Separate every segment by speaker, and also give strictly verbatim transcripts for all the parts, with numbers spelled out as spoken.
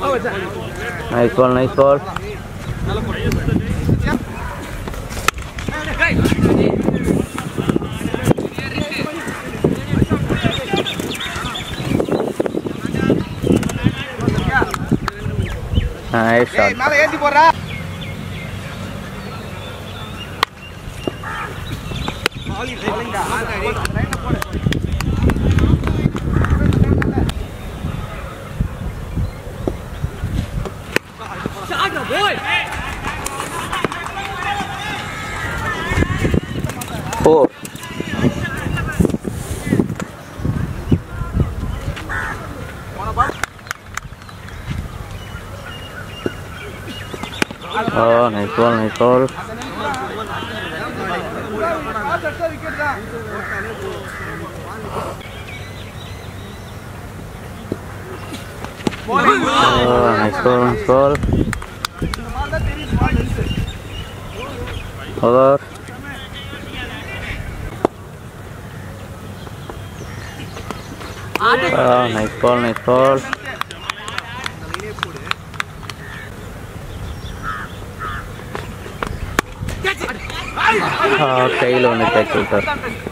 Speaker 1: Nice ball, nice ball. Nice shot. Four. Oh, nice ball, nice ball. Oh, nice ball, nice ball. Over. Oh, nice ball, nice ball. Oh, tail on the tackle, sir.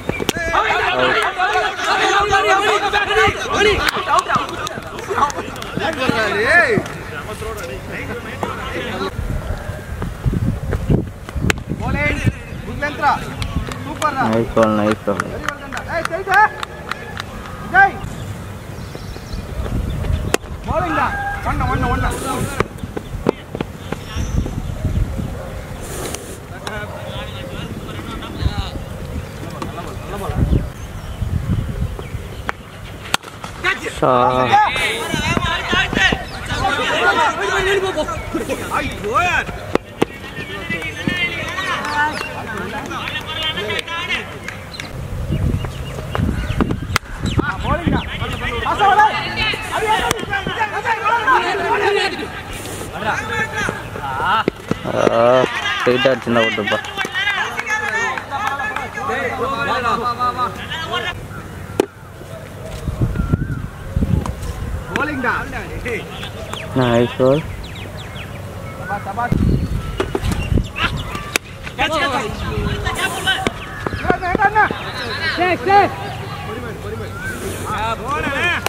Speaker 1: Nice ball, nice ball. Shot. Ah, straight out chinna odupa. Bowling down. Nice ball. Sabar, sabar. Catch, catch. Check, check. Ah, ball hai.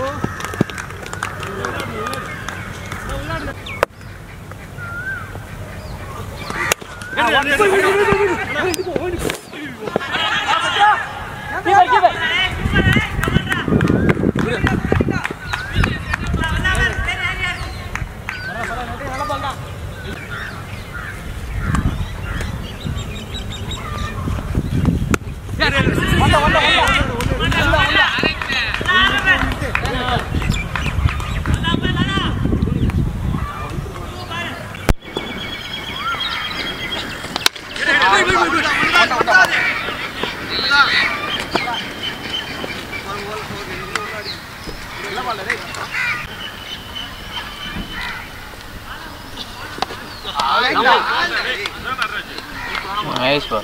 Speaker 1: Nice ball.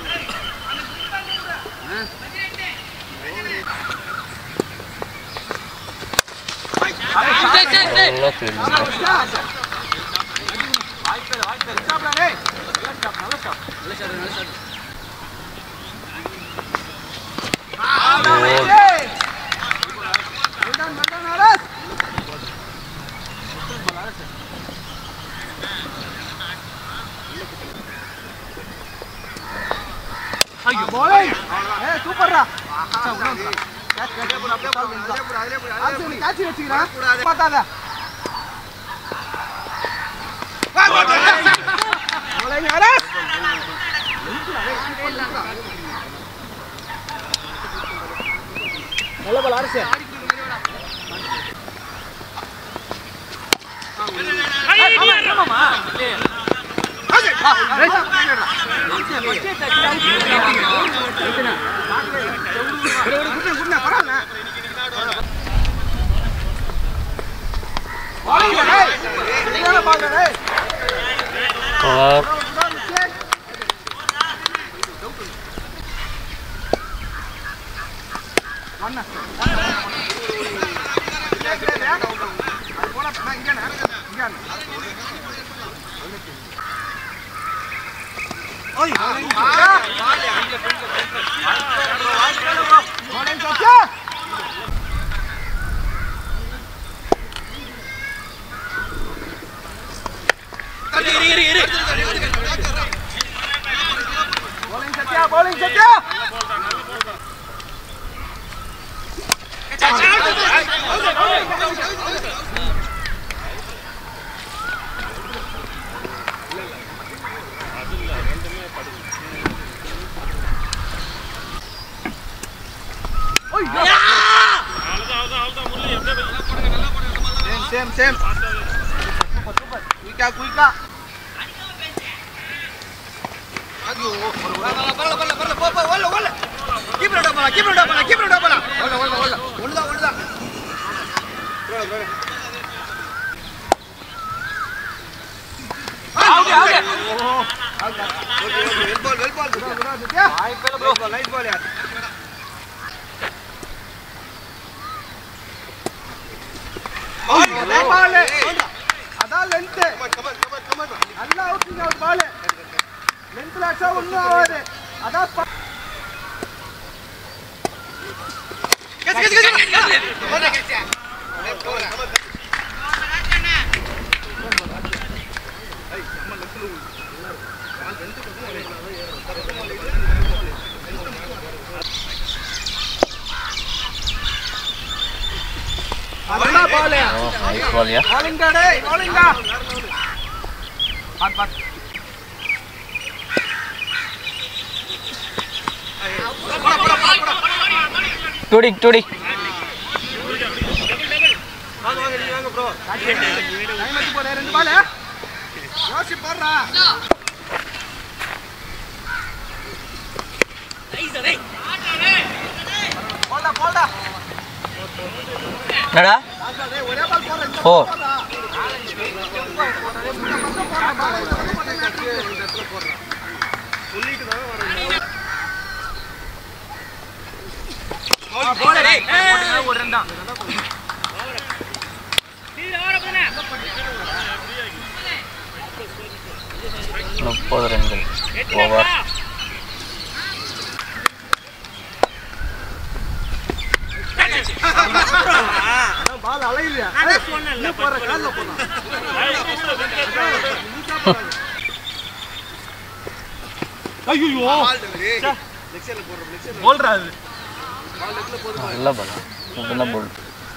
Speaker 1: Bowling, eh super lah. Catch, catch, catch, catch ini cira, mata dah. Bowling aras. Bola bola aras ya. Come on, mama. Mana? Oi, bowling Satya. Bowling Satya. Iri iri iri. Bowling Satya, bowling Satya. Same, same, same. Super, super. Kuika, kuika. Aduh, bola, bola, bola, bola, bola, bola, bola. Keep it up, bola, keep it up, bola, keep it up, bola. Bola, bola, bola. Bola, bola. Bola, bola. Out, out. Oh, out. Well ball, well ball. Nice ball, bro. Nice ball, yaar. அதான் length நல்லா outing out ball லென்த்ல அடிச்சா ஒண்ணும் ஆகாது அதான் guess guess guess போடா guess போடா ஏய் நம்ம லெஃப்ட்ல ball length Bola ball ya. Oh, nice ball ya. Bowling dah deh, bowling dah. Pat pat.
Speaker 2: Tudik tudik.
Speaker 1: Vaanga vaanga ni vaanga bro. Time achu pora rendu ball ya. Yoshi porra. Nice deh. Bola bola.
Speaker 2: Nada? Oh. முப்பது ரன்கள் over.
Speaker 1: பால் அலையிலையா அட சொன்னல போற கால்ல போறா ஐயோ பால் டேய் லெக்சர்ல போற லெக்சர்ல போல்றா அது பால் லெக்ல போடு
Speaker 2: நல்ல பால் நல்ல பால்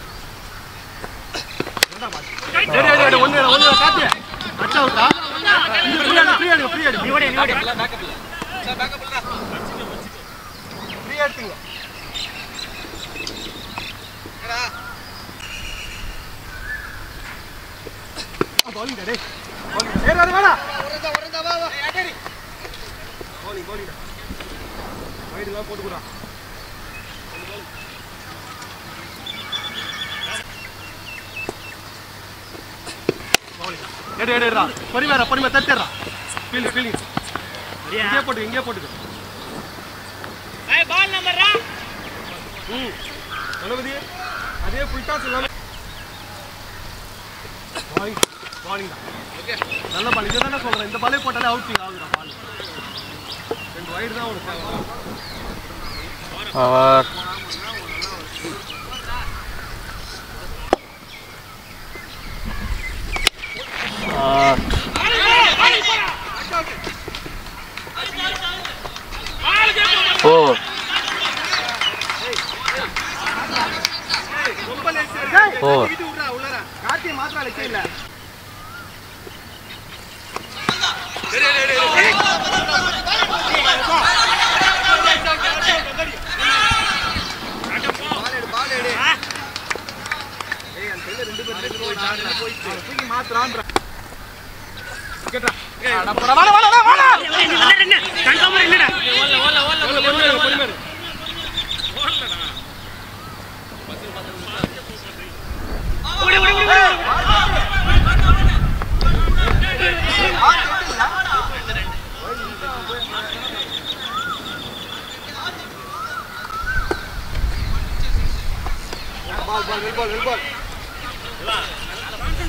Speaker 1: டேய் டேய் டேய் ஒண்ணே ஒண்ணே காத்து அச்சா விட்டா ஃப்ரீ ஆடு ஃப்ரீ ஆடு நீ ஓடி நீ ஓடி எல்லாம் பேக்கப் இல்ல சார் பேக்கப் இல்ல ஃப்ரீ ஆடுங்க எடா bowling dah deh. Bowling. Eh, mana mana? Orang dah, orang dah bawa. Eh, ada ni. Bowling, bowling dah. Wide lah போட்டு குறா. Bowling. எடு எடு எடுடா. பரிமாற பரிமாற தட்டறா. Field fielding. இங்கே போடு இங்கே போடு. ஏய் பால் நம்பர் ரா. ம். அனுமதி. அதே ஃபுல் டாஸ் எல்லாமே. Bowling. Bowling தான் ஓகே நல்ல பால் இத தான சொல்றேன் இந்த பாலே போட்டாலே அவுட்டிங் ஆகுற பால் ரெண்டு வைட் தான் ஒரு
Speaker 2: ஓவர் ஓ ஓ
Speaker 1: காட்டி மாத்திர லெக்சர் இல்ல மாத்திரான் கேட்டா அட போடா வாடா வாடா வாடா என்ன கன்ஃபார்ம் இல்லடா ஓல்ல ஓல்ல ஓல்ல பொறுமையா பொறுமையா ஓல்லடா ஓடி ஓடி ஓடி ball ball ball ball ball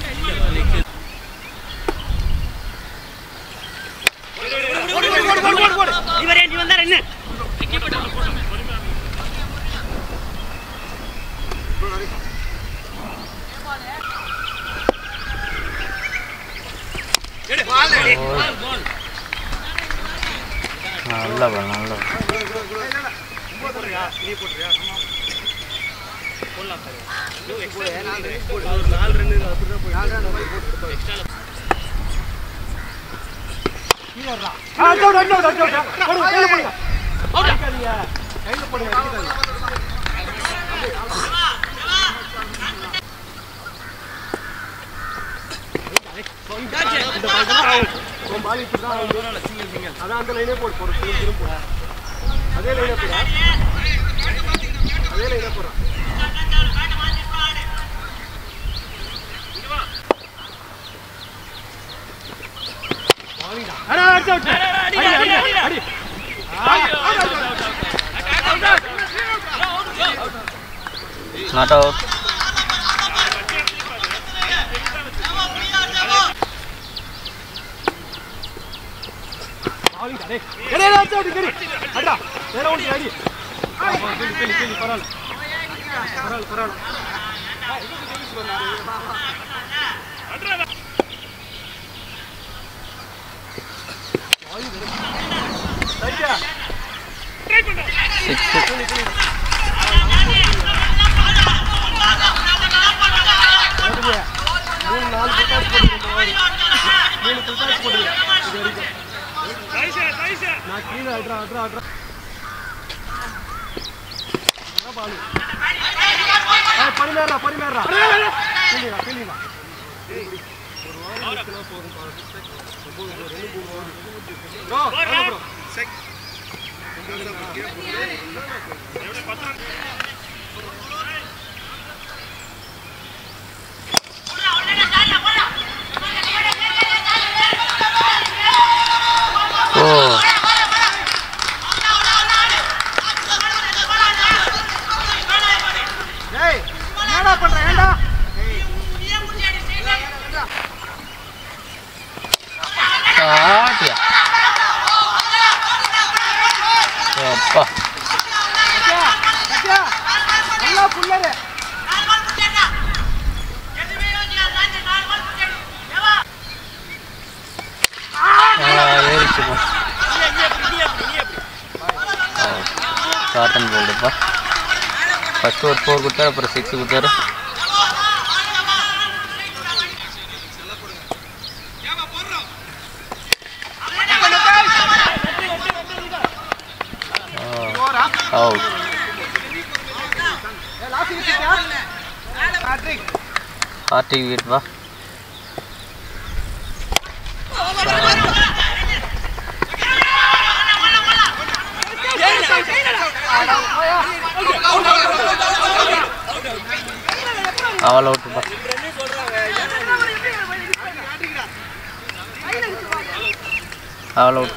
Speaker 1: ஓடி ஓடி ஓடி ஓடி
Speaker 2: நல்ல பால் நல்ல
Speaker 1: அதான் அந்த லைனே போடு போடு திரும்ப அதே லைனே போடு அதே லைனே போடுறான் அட அடி அடி அடி அடி
Speaker 2: நாட் அவுட்
Speaker 1: அடே எடே அடி அடி கரி அடடா வேற ஒண்ணு அடி கேளி கேளி கேளி பரவால பரவால பரவால அடடா ரைட்டா ட்ரை பண்ணு சிக்ஸ் மூணு நாலு புட்டாஸ் போடுங்க மூணு புட்டாஸ் போடுங்க இது வரைக்கும் ரைசா ரைசா நான் கீழ அட்ரா அட்ரா அட்ரா என்ன பால் ஏய் பரிமேறா பரிமேறா கேளிடா கேளிடா ஒரு வாரம் இருக்குனா போதும் பால் ரெண்டு மூணு வாரம் ப்ரோ ப்ரோ செக் எவ்வளவு பத்து
Speaker 2: அப்பா
Speaker 1: நல்லா புல்லரு
Speaker 2: ஏறிச்சுப்பா காட்டன் போல்டுப்பா ஃபஸ்ட்டு ஒரு ஃபோர் கொடுத்தாரு அப்புறம் சிக்ஸ் கொடுத்தாரு அவுட் ஹார்டிக் விக்கெட் வா அவள் அவுட்டுப்பா அவள் அவுட்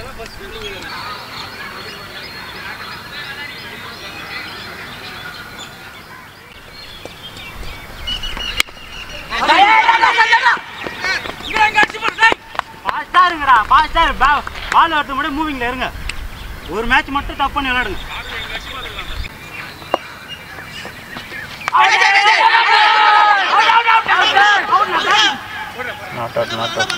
Speaker 3: பால் வரது மட்டும் மூவிங்ல இருங்க ஒரு மேட்ச் மட்டும் டப் பண்ணி விளையாடுங்க
Speaker 2: நாட் அவுட் நாட் அவுட்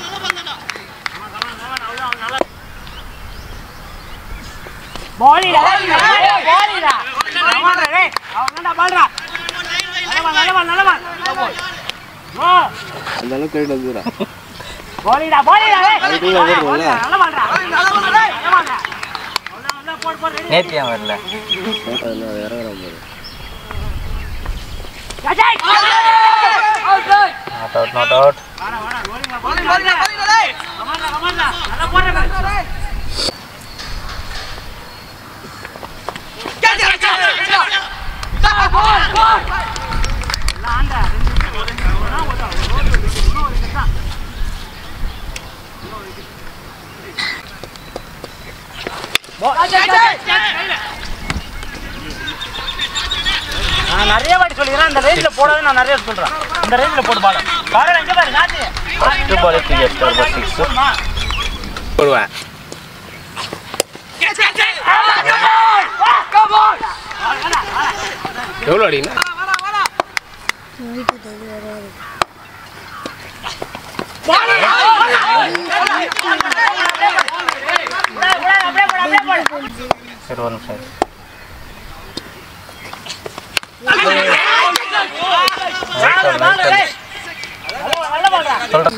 Speaker 3: பாலிடா பாலிடா அவன்டா டேய் அவன்டா பால்டா நல்ல பால் நல்ல பால் நல்ல பால் ஓ
Speaker 2: அந்த அளவுக்கு ரைட் வந்துடா
Speaker 3: பாலிடா பாலிடா டேய்
Speaker 2: ரைட்ல ஓடுறோம்ல
Speaker 3: நல்ல பால்டா நல்ல பால் டேய் நல்ல பால்டா நல்லா போடு போடு ரெடி
Speaker 2: நேத்தியா வரல போட்டா இறங்கற பாரு
Speaker 3: Ajay
Speaker 2: not out not out
Speaker 3: வாடா வாடா ரோலிங் பால் பால் பால் டேய் கமாண்டா கமாண்டா நல்லா போடுங்க போல் போல் லாண்டா ரெண்டு ஒரு ரெண்டு ஓடா ஒரு ஒரு கிட்ட போல் அஜய் கையில நான் நிறைய வாட்டி சொல்லிறேன் இந்த ரேஞ்சில போடாத நான் நிறைய சொல்றேன் இந்த ரேஞ்சில போடு பால் பால் எங்க பாரு நாட்டி
Speaker 2: first ball wicket number six போடுவேன் எவ்வளோ அடினா
Speaker 3: பால்
Speaker 2: சரி ஒரு நிமிஷம் சொல்றேன்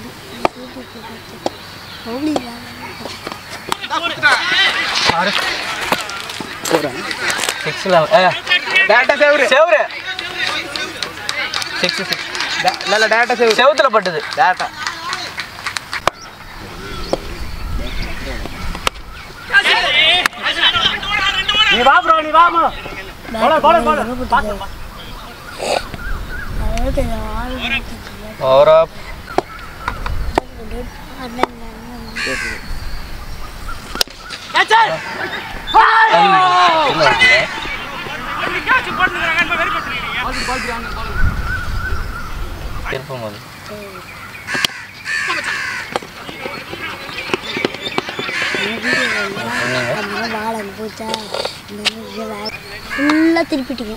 Speaker 2: சிக்ஸ் செவரு சிக்ஸ் சிக்ஸ் நல்ல டேட்டா செவ் செவத்துல பட்டது டேட்டா
Speaker 3: நீ வா ப்ரோ நீ வா மா போல போல போல
Speaker 2: और आप
Speaker 4: ஃபுல்லாக திருப்பிட்டீங்க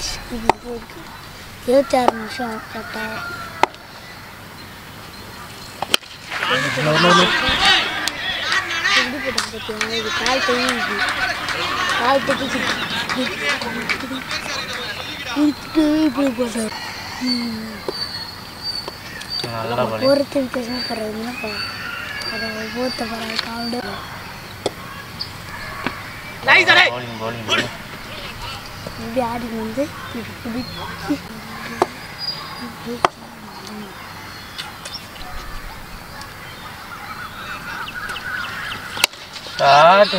Speaker 4: இருபத்தாறு நிமிஷம் கரெக்டாக எப்படி போட்டோம் பார்த்தீங்கன்னா இது கால் தைச்சு கால் தைச்சு இப்படி போட்டார் ஒவ்வொருத்தர் பேசணும் போடுறதுன்னா அதை ஒவ்வொருத்த போகிற கவுண்டு இப்படி ஆடி வந்து இப்படி
Speaker 2: स्टार्ट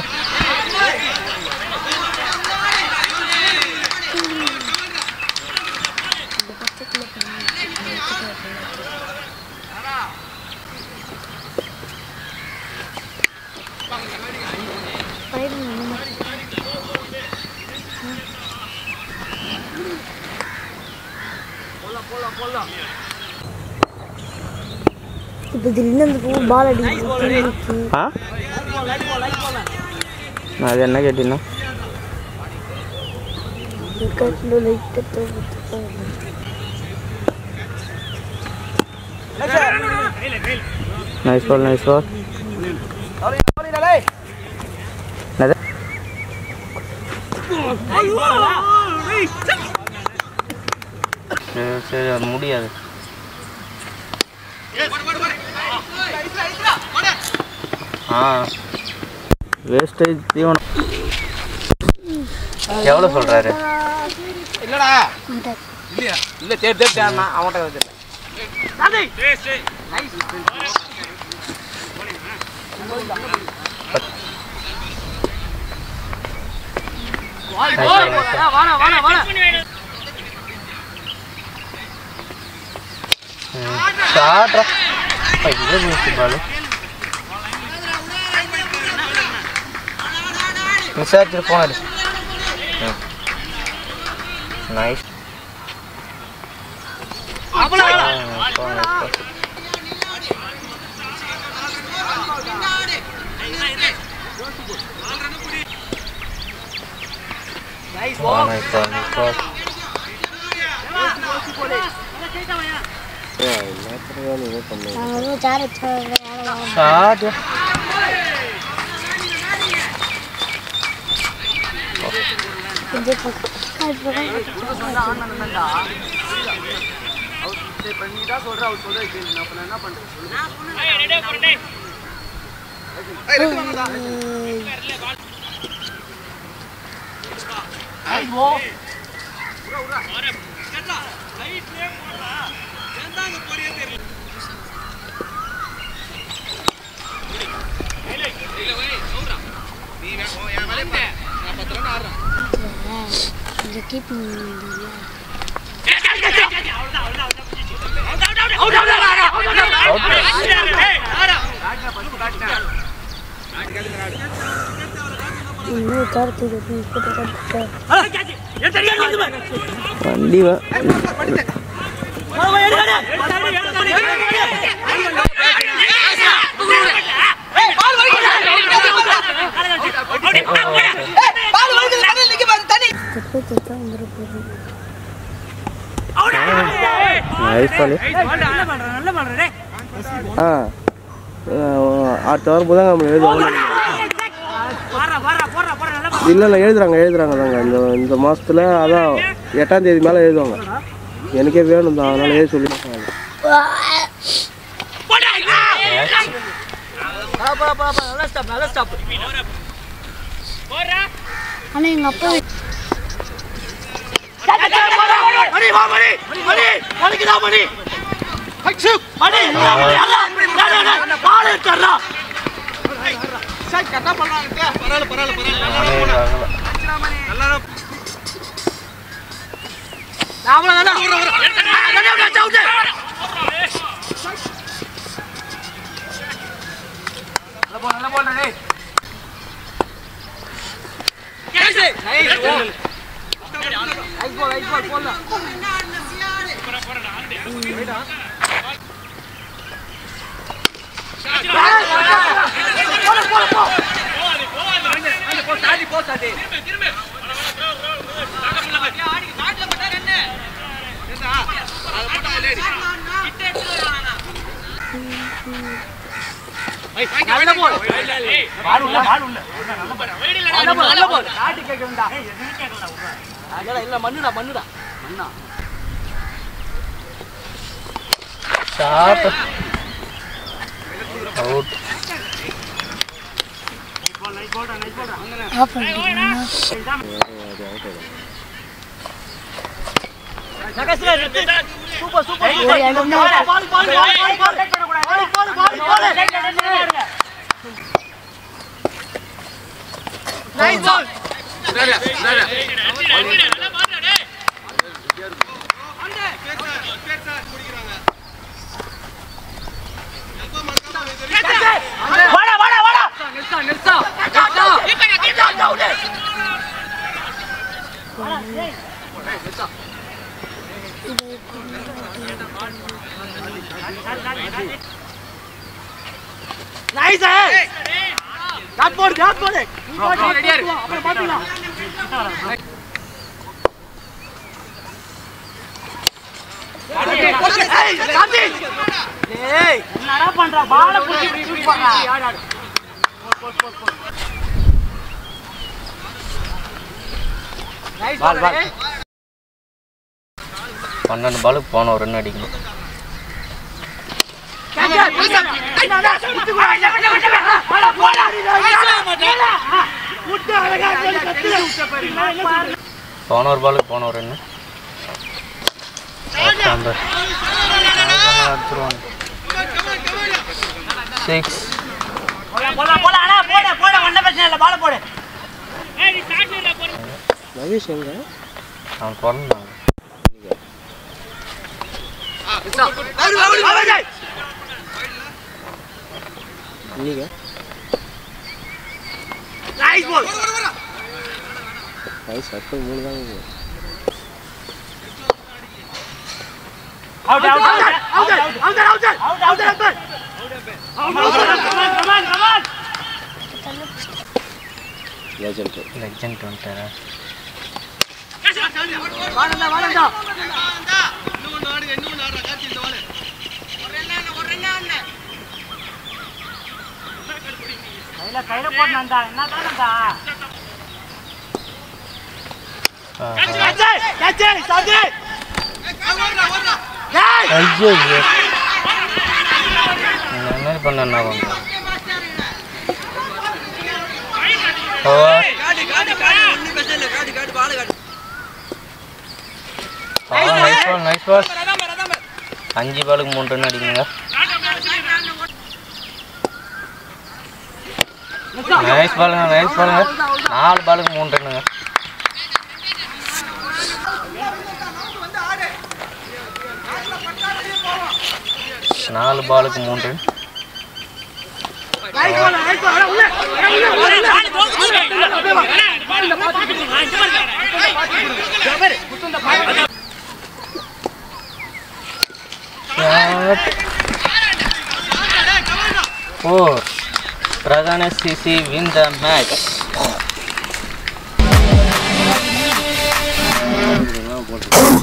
Speaker 4: இப்போ திடீர்னு அந்த பூ பால் அடிச்சு
Speaker 2: ஆ அது என்ன கேட்டீங்கன்னா நைஸ் பால் நைஸ் பால் சரி சரி அது முடியாது ஆ வேஸ்டேஜ் தீவனம் எவ்வளோ சொல்கிறாரு
Speaker 1: இல்லடா இல்லையா இல்லை தேடி தேடி அவன்கிட்ட வந்து
Speaker 2: ஸ்டார்ட்ரா இவ்வளோ மிஸ் பால் மிஸ் ஆச்சு போனது நைஸ் ஷாட்
Speaker 4: keep
Speaker 2: வண்டி வா நைஸ் பால் ஆ
Speaker 1: அடுத்த வாரம் புதன்கிழமை எழுதுவாங்க. இல்லை இல்லை எழுதுறாங்க எழுதுறாங்க தாங்க இந்த இந்த மாதத்தில் அதான் எட்டாம் தேதி மேலே எழுதுவாங்க. எனக்கே வேணும் தான், அதனால எழுதி சொல்லி
Speaker 4: ஆனால் எங்கள் அப்பா
Speaker 3: சூப்பர் சூப்பர் நைஸ் பால் வாடா வாடா வாடா நில்சா நில்சா நைஸ் டாட் போடு டாட் போடு ரெடியா இரு அப்புறம் பாத்துக்கலாம் ஏய் என்னடா பண்ற பால புடிச்சு இப்படி ஷூட் பண்ணா ஆடு ஆடு போட் போட் போட் நைஸ் பால் பால்
Speaker 2: பன்னெண்டு பாலுக்கு போன ஒரு ரன் அடிக்கணும். போன ஒரு பாலுக்கு போன ஒரு ரன் சிக்ஸ்
Speaker 1: நவீஷ் எங்க
Speaker 2: அவன் பிறந்தாங்க.
Speaker 1: நீங்க
Speaker 3: நைஸ் பால்
Speaker 1: நைஸ் அட்ட மூணு தான்
Speaker 3: out out out out out out out out come on come on
Speaker 1: legend
Speaker 2: legend வந்துட்டாரா?
Speaker 3: வாடா வாடா
Speaker 1: இன்னொரு ஆடுங்க இன்னொரு ஆடுற காட்சி இந்த வாளே ஒரு என்ன ஒரு என்ன
Speaker 3: கையில கையில போடுறா என்ன தானடா கேட்ச் கேட்ச் சாஜி
Speaker 2: ஐயோ என்ன மாதிரி பண்ண என்ன பண்ணுறேன்?
Speaker 3: காடி காடி காடி ஒண்ணு பேசல காடி காடி பால் காடி
Speaker 2: நைஸ் பால் நைஸ் பால் அஞ்சு பாலுக்கு மூணு ரன் அடிக்குங்க. நைஸ் பாலுங்க நைஸ் பாலுங்க நாலு பாலுக்கு மூணு ரன்னுங்க. நாலு பாலுக்கு மூணு run. Four. Pragana C C win the match.
Speaker 1: போட்டு